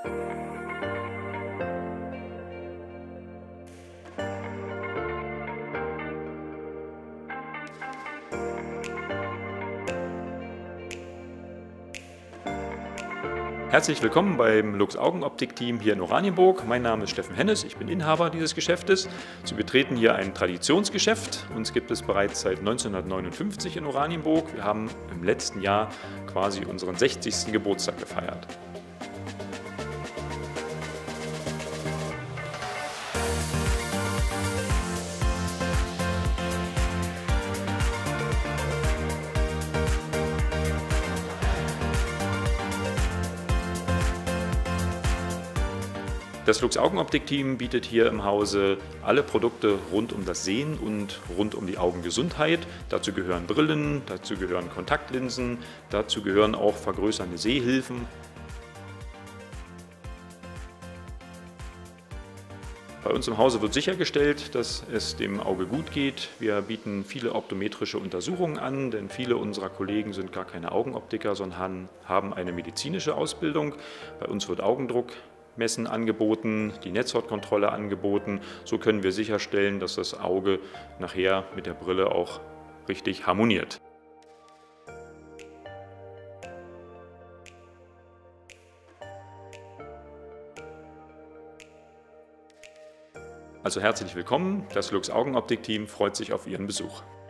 Herzlich willkommen beim Lux Augenoptik-Team hier in Oranienburg. Mein Name ist Steffen Hennes, ich bin Inhaber dieses Geschäftes. Sie betreten hier ein Traditionsgeschäft. Uns gibt es bereits seit 1959 in Oranienburg. Wir haben im letzten Jahr quasi unseren 60. Geburtstag gefeiert. Das Lux Augenoptik-Team bietet hier im Hause alle Produkte rund um das Sehen und rund um die Augengesundheit. Dazu gehören Brillen, dazu gehören Kontaktlinsen, dazu gehören auch vergrößernde Sehhilfen. Bei uns im Hause wird sichergestellt, dass es dem Auge gut geht. Wir bieten viele optometrische Untersuchungen an, denn viele unserer Kollegen sind gar keine Augenoptiker, sondern haben eine medizinische Ausbildung. Bei uns wird Augendruckmessen angeboten, die Netzhautkontrolle angeboten. So können wir sicherstellen, dass das Auge nachher mit der Brille auch richtig harmoniert. Also herzlich willkommen, das Lux Augenoptik-Team freut sich auf Ihren Besuch.